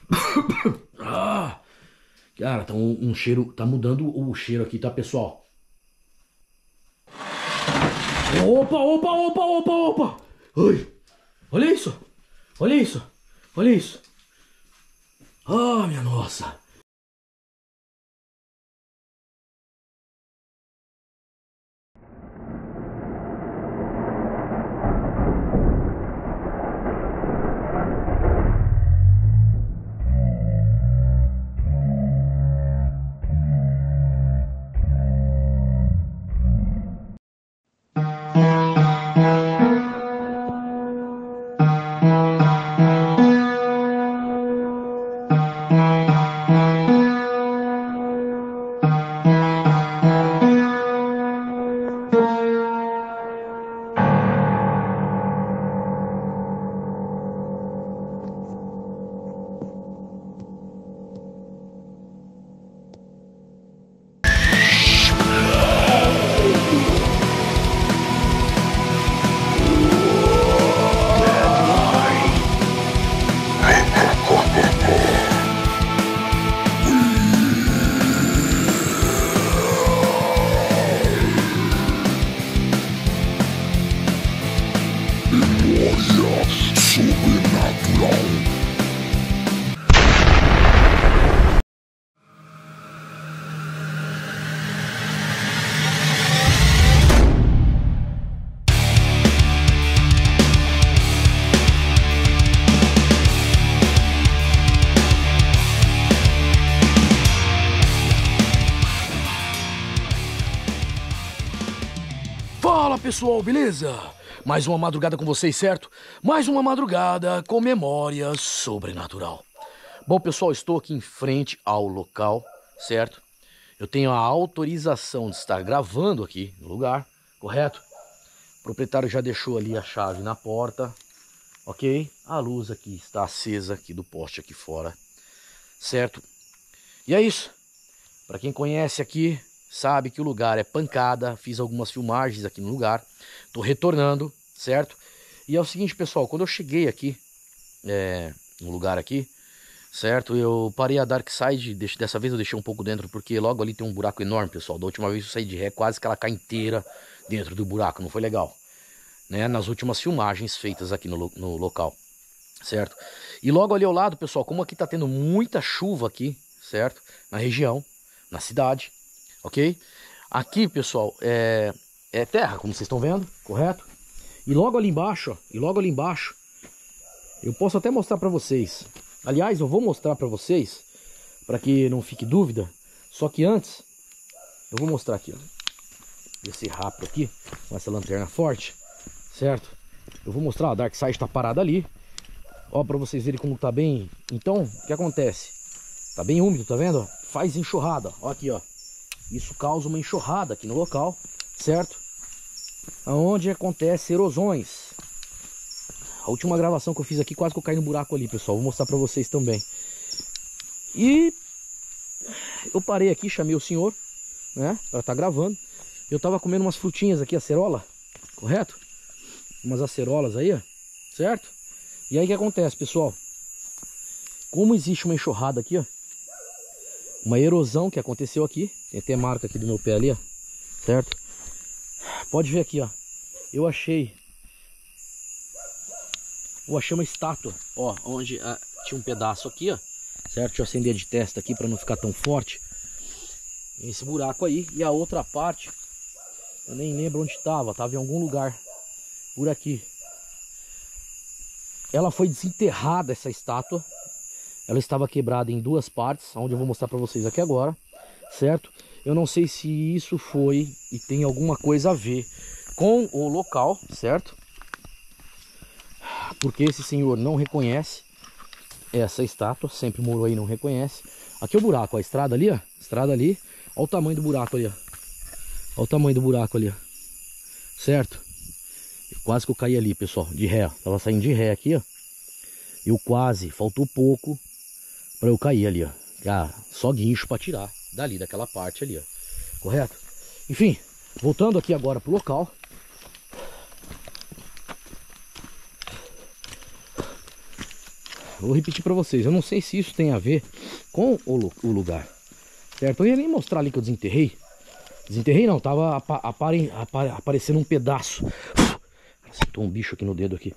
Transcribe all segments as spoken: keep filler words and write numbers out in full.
Ah, cara, tá um, um cheiro, tá mudando o cheiro aqui, tá, pessoal? Opa, opa, opa, opa, opa! Ai, olha isso! Olha isso! Olha isso! Ah, minha nossa! Fala, pessoal, beleza? Mais uma madrugada com vocês, certo? Mais uma madrugada com memória sobrenatural. Bom, pessoal, estou aqui em frente ao local, certo? Eu tenho a autorização de estar gravando aqui no lugar, correto? O proprietário já deixou ali a chave na porta, ok? A luz aqui está acesa aqui do poste aqui fora, certo? E é isso. Para quem conhece aqui, sabe que o lugar é pancada. Fiz algumas filmagens aqui no lugar. Tô retornando, certo? E é o seguinte, pessoal, quando eu cheguei aqui, é, no lugar aqui, certo? Eu parei a Dark Side, dessa vez eu deixei um pouco dentro, porque logo ali tem um buraco enorme, pessoal. Da última vez eu saí de ré, quase que ela cai inteira dentro do buraco, não foi legal, né? Nas últimas filmagens feitas aqui no, no local, certo? E logo ali ao lado, pessoal, como aqui tá tendo muita chuva aqui, certo? Na região, na cidade, ok? Aqui, pessoal, é, é terra, como vocês estão vendo, correto? E logo ali embaixo, ó, e logo ali embaixo, eu posso até mostrar pra vocês. Aliás, eu vou mostrar pra vocês, pra que não fique dúvida. Só que antes, eu vou mostrar aqui, ó. Esse rápido aqui, com essa lanterna forte, certo? Eu vou mostrar, a Dark Side tá parada ali. Ó, pra vocês verem como tá bem. Então, o que acontece? Tá bem úmido, tá vendo? Faz enxurrada, ó aqui, ó. Isso causa uma enxurrada aqui no local, certo? Onde acontece erosões. A última gravação que eu fiz aqui, quase que eu caí no buraco ali, pessoal. Vou mostrar pra vocês também. E eu parei aqui, chamei o senhor, né, pra estar gravando. Eu tava comendo umas frutinhas aqui, acerola, correto? Umas acerolas aí, ó, certo? E aí o que acontece, pessoal? Como existe uma enxurrada aqui, ó, uma erosão que aconteceu aqui, tem até marca aqui do meu pé ali, ó, certo? Pode ver aqui, ó, eu achei, eu achei uma estátua, ó, onde ah, tinha um pedaço aqui, ó, certo? Deixa eu acender de testa aqui para não ficar tão forte. Esse buraco aí, e a outra parte, eu nem lembro onde estava, estava em algum lugar por aqui. Ela foi desenterrada, essa estátua. Ela estava quebrada em duas partes, onde eu vou mostrar para vocês aqui agora, certo? Eu não sei se isso foi e tem alguma coisa a ver com o local, certo? Porque esse senhor não reconhece essa estátua, sempre morou aí e não reconhece. Aqui é o buraco, ó, a estrada ali, ó, estrada ali. Olha o tamanho do buraco ali, ó. Olha o tamanho do buraco ali, ó. Certo? Quase que eu caí ali, pessoal, de ré, ó. Tava saindo de ré aqui, ó. Eu quase, faltou pouco para eu cair ali, ó. Ah, só guincho para tirar dali, daquela parte ali, ó. Correto? Enfim, voltando aqui agora pro local. vou repetir pra vocês. Eu não sei se isso tem a ver com o, o lugar, certo? Eu ia nem mostrar ali que eu desenterrei. Desenterrei não, tava apa, apare, apare, aparecendo um pedaço. Acertou um bicho aqui no dedo aqui.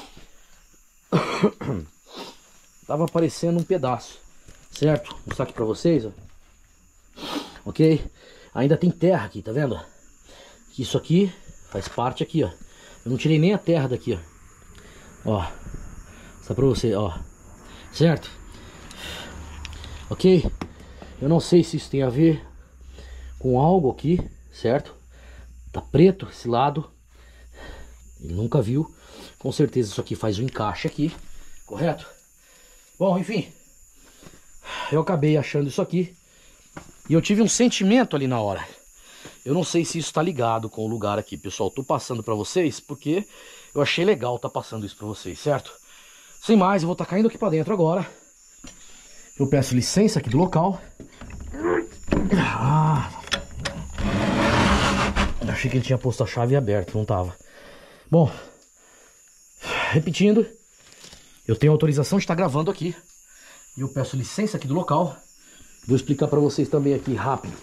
Tava aparecendo um pedaço, certo? Vou mostrar aqui pra vocês, ó. Ok? Ainda tem terra aqui, tá vendo? Isso aqui faz parte aqui, ó. Eu não tirei nem a terra daqui, ó. Ó, só pra você, ó. Certo? Ok? Eu não sei se isso tem a ver com algo aqui, certo? Tá preto esse lado. Ele nunca viu. Com certeza isso aqui faz um encaixe aqui, correto? Bom, enfim. Eu acabei achando isso aqui. E eu tive um sentimento ali na hora. Eu não sei se isso tá ligado com o lugar aqui, pessoal. Tô passando pra vocês porque eu achei legal tá passando isso pra vocês, certo? Sem mais, eu vou estar caindo aqui pra dentro agora. Eu peço licença aqui do local. Ah, achei que ele tinha posto a chave aberta, não tava. Bom, repetindo, eu tenho autorização de estar gravando aqui. E eu peço licença aqui do local. Vou explicar pra vocês também aqui rápido.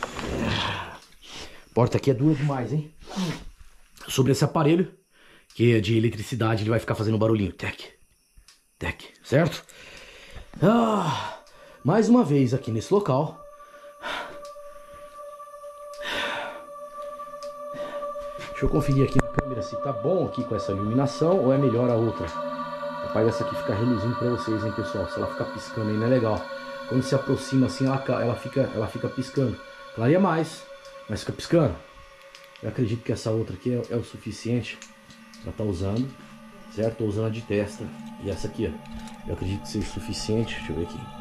A porta aqui é dura demais, hein? Sobre esse aparelho, que é de eletricidade, ele vai ficar fazendo barulhinho. Tec, tec, certo? Ah, mais uma vez aqui nesse local. Deixa eu conferir aqui na câmera se tá bom aqui com essa iluminação ou é melhor a outra. Capaz dessa aqui ficar reluzindo pra vocês, hein, pessoal? Se ela ficar piscando aí não é legal. Quando se aproxima assim, ela, ela, fica, ela fica piscando. Clareia mais, mas fica piscando. Eu acredito que essa outra aqui é, é o suficiente pra tá usando, certo? Tô usando a de testa. E essa aqui, ó, eu acredito que seja o suficiente. Deixa eu ver aqui.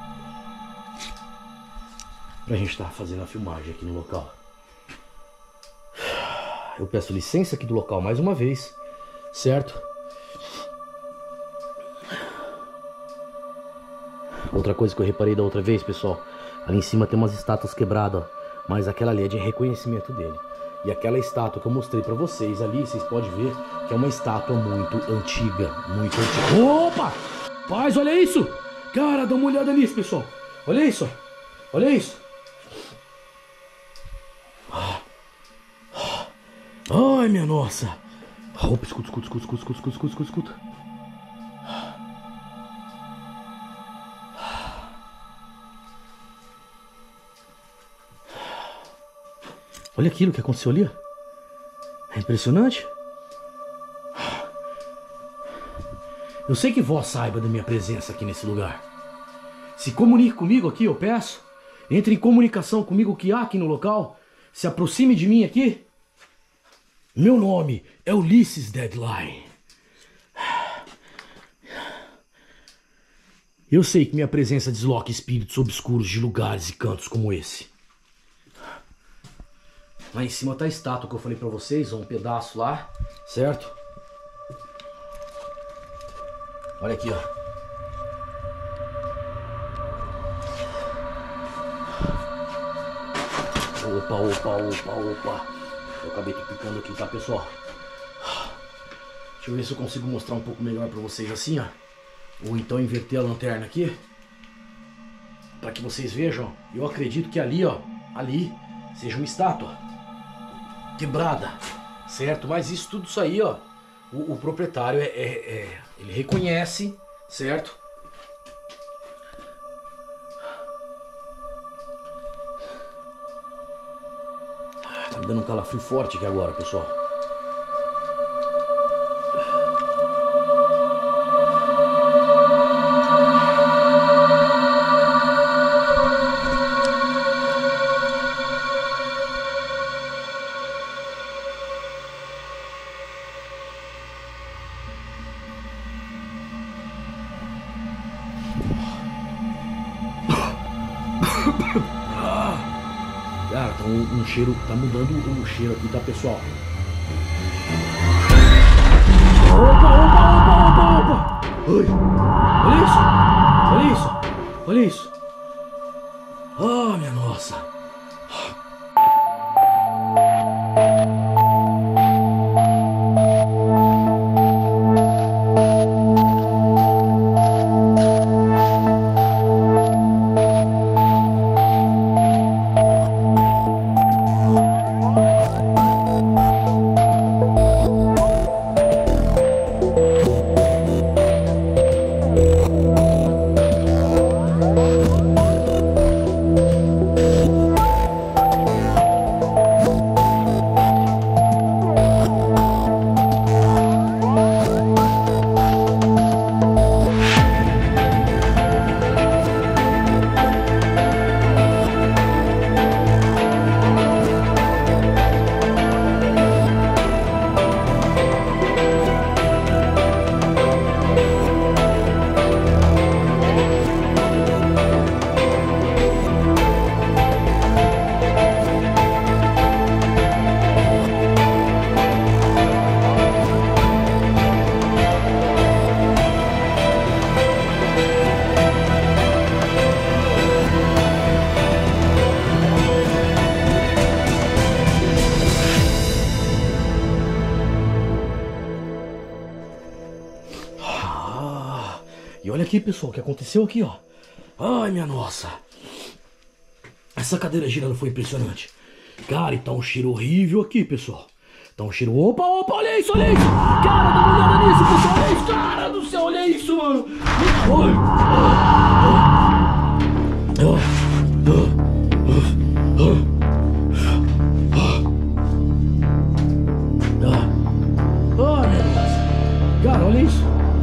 Pra gente estar fazendo a filmagem aqui no local. Eu peço licença aqui do local mais uma vez, certo? Outra coisa que eu reparei da outra vez, pessoal, ali em cima tem umas estátuas quebradas, ó, mas aquela ali é de reconhecimento dele. E aquela estátua que eu mostrei pra vocês ali, vocês podem ver que é uma estátua muito antiga, muito antiga. Opa! Paz, olha isso! Cara, dá uma olhada nisso, pessoal. Olha isso, olha isso. Ai, minha nossa. Opa, escuta, escuta, escuta, escuta, escuta, escuta, escuta, escuta. Olha aquilo que aconteceu ali. É impressionante. Eu sei que vós saiba da minha presença aqui nesse lugar. Se comunique comigo aqui, eu peço. Entre em comunicação comigo o que há aqui no local. Se aproxime de mim aqui. Meu nome é Ulisses Deadline. Eu sei que minha presença desloca espíritos obscuros de lugares e cantos como esse. Lá em cima tá a estátua que eu falei pra vocês, um pedaço lá, certo? Olha aqui, ó. Opa, opa, opa, opa. Eu acabei picando aqui, tá, pessoal? Deixa eu ver se eu consigo mostrar um pouco melhor pra vocês assim, ó. Ou então inverter a lanterna aqui. Pra que vocês vejam. Eu acredito que ali, ó, ali seja uma estátua quebrada, certo? Mas isso tudo isso aí, ó, o, o proprietário é, é, é, ele reconhece, certo? Tá me dando um calafrio forte aqui agora, pessoal. Cara, tá um, um cheiro, tá mudando o cheiro aqui, tá, pessoal? Opa, opa, opa, opa, opa! Oi, olha isso, olha isso, olha isso. Ah, minha nossa. aqui, pessoal, o que aconteceu aqui, ó. Ai, minha nossa. Essa cadeira girando foi impressionante. Cara, e tá um cheiro horrível aqui, pessoal. Tá um cheiro... Opa, opa, olha isso, olha isso. Cara, dá uma olhada nisso, pessoal. Olha isso, cara do céu, olha isso, mano. Ai, meu Deus. Cara, olha isso.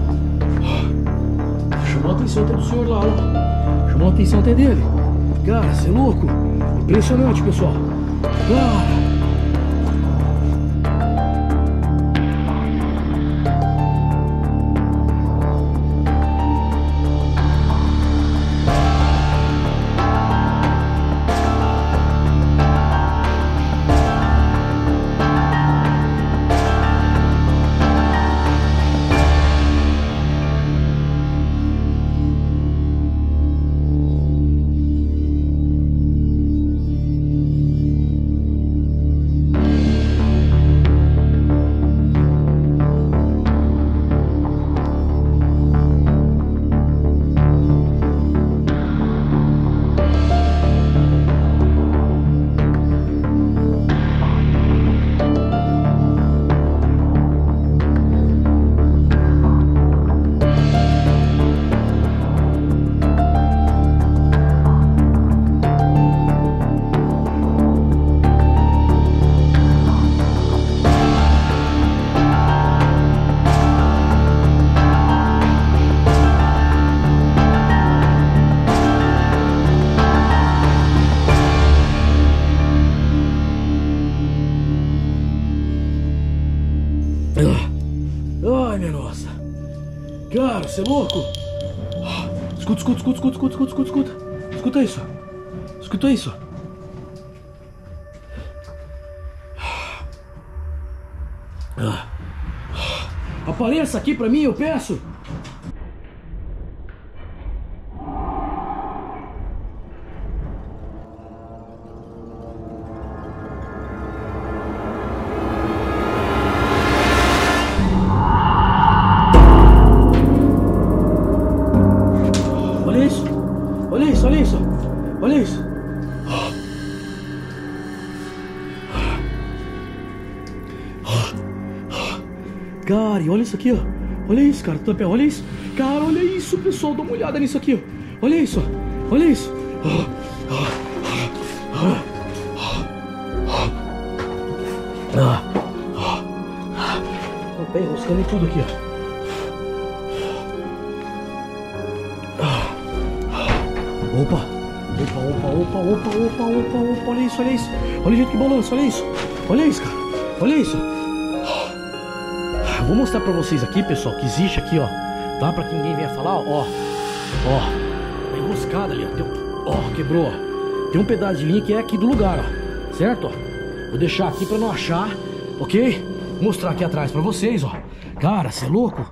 Chamou a atenção até do senhor lá, ó. Chamou a atenção até dele. Cara, você é louco. Impressionante, pessoal. Cara. Ai, minha nossa. Cara, você é louco? Escuta, escuta, escuta, escuta, escuta, escuta, escuta, escuta. Escuta isso. Escuta isso. Apareça aqui pra mim, eu peço. Olha isso, olha isso, olha isso, olha isso. Cara, e olha isso aqui, ó. Olha isso, cara, olha isso. Cara, olha isso, pessoal, dá uma olhada nisso aqui, ó. Olha isso, olha isso. O pé enroscando em tudo aqui, ó. Opa, opa, opa, opa, opa, opa, opa, opa, olha isso, olha isso. Olha o jeito que balança, olha isso. Olha isso, cara, olha isso. Eu vou mostrar pra vocês aqui, pessoal, que existe aqui, ó. Tá? Pra que ninguém venha falar, ó. Ó, tá enroscada ali, ó. Tem um... Ó, quebrou, ó. Tem um pedaço de linha que é aqui do lugar, ó. Certo, ó. Vou deixar aqui pra não achar, ok? Vou mostrar aqui atrás pra vocês, ó. Cara, você é louco?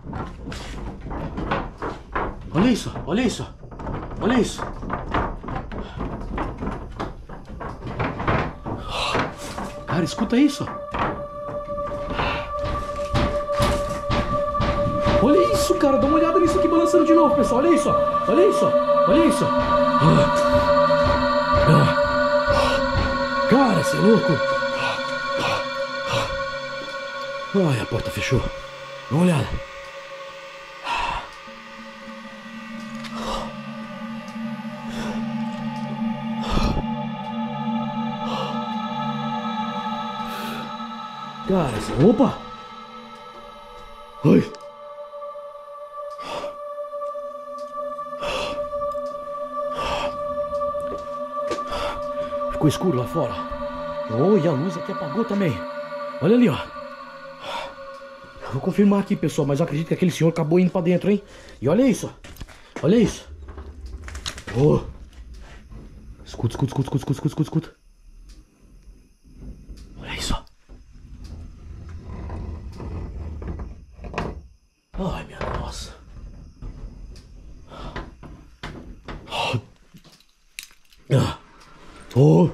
Olha isso, olha isso. Olha isso. Cara, escuta isso. Olha isso, cara. Dá uma olhada nisso aqui balançando de novo, pessoal. Olha isso, ó. Olha isso, ó. Olha isso. Cara, você é louco? Ai, a porta fechou. Dá uma olhada. Cara, você... Opa! Ai! Ficou escuro lá fora. Oh, e a luz aqui apagou também. Olha ali, ó. Vou confirmar aqui, pessoal, mas eu acredito que aquele senhor acabou indo pra dentro, hein? E olha isso. Olha isso. Oh. Escuta, escuta, escuta, escuta, escuta, escuta, escuta. Olha isso. Ai, minha nossa. Oh.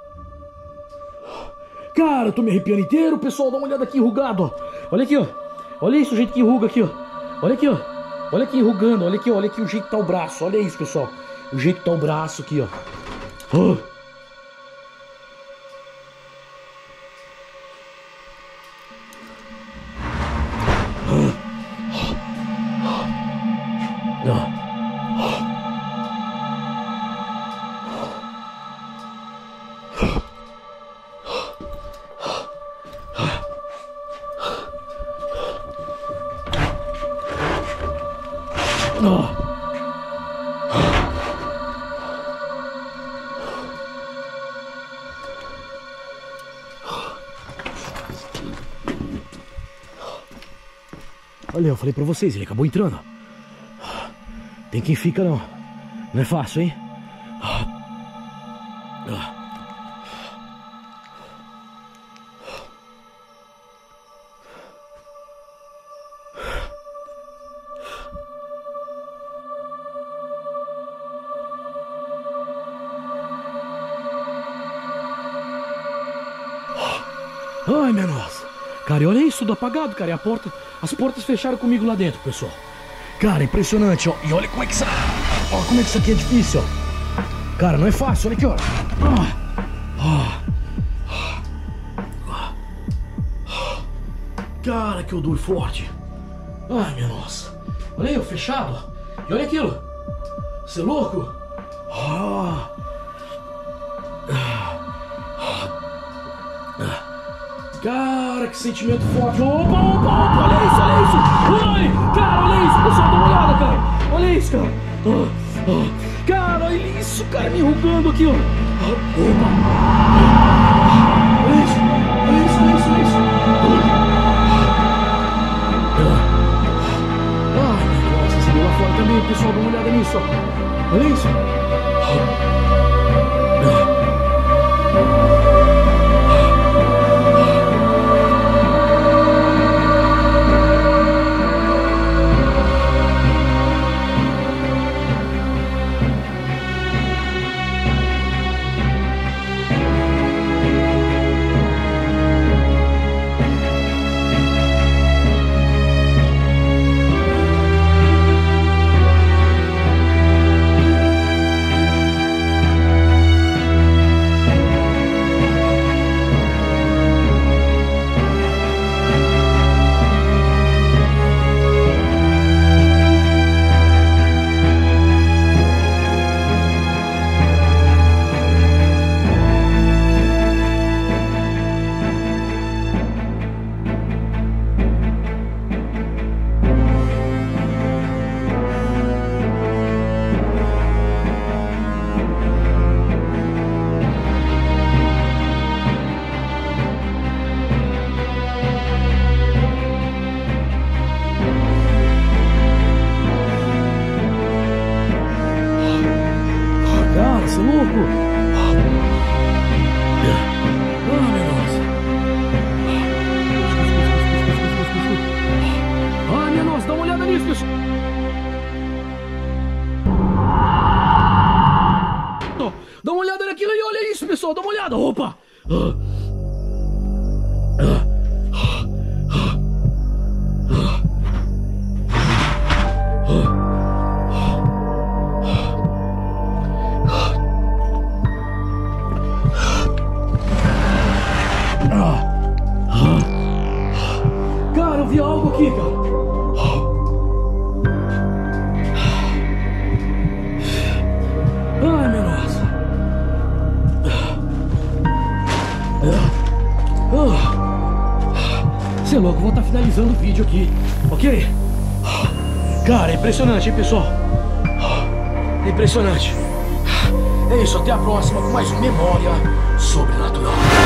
Cara, eu tô me arrepiando inteiro, pessoal. Dá uma olhada aqui, enrugado, ó. Olha aqui, ó. Olha isso, o jeito que enruga aqui, ó. Olha aqui, ó. Olha aqui enrugando, olha aqui, ó. Olha aqui o jeito que tá o braço. Olha isso, pessoal. O jeito que tá o braço aqui, ó. Oh. Olha, eu falei pra vocês, ele acabou entrando. Tem quem fica não. Não é fácil, hein? Ai, minha nossa. Cara, e olha isso, tudo apagado, cara. E a porta, as portas fecharam comigo lá dentro, pessoal. Cara, impressionante, ó. E olha como é que isso, ó, como é que isso aqui é difícil, ó. Cara, não é fácil, olha aqui, ó. Cara, que odor forte. Ai, minha nossa. Olha aí, ó, fechado. E olha aquilo. Você é louco? Ah. Cara, que sentimento forte. Opa, opa, opa, olha isso, olha isso. Ai, cara, olha isso, pessoal, dá uma olhada, cara. Olha isso, cara. Ah, ah. Cara, olha isso, cara, me enrugando aqui, ó. Ah, opa. Olha isso, olha isso, olha isso, olha isso. Ah, minha nossa, você viu lá fora também, pessoal, dá uma olhada nisso, ó. Olha isso. Ah. Você é louco? Ah, minha nossa. Ah, minha nossa, dá uma olhada nisso, pessoal. Dá uma olhada naquilo aí, olha isso, pessoal. Dá uma olhada. Opa! Cara, eu vi algo aqui, cara. Ai, minha nossa. Você é louco, eu vou estar finalizando o vídeo aqui, ok? Cara, é impressionante, hein, pessoal? É impressionante. É isso, até a próxima com mais um Memória Sobrenatural.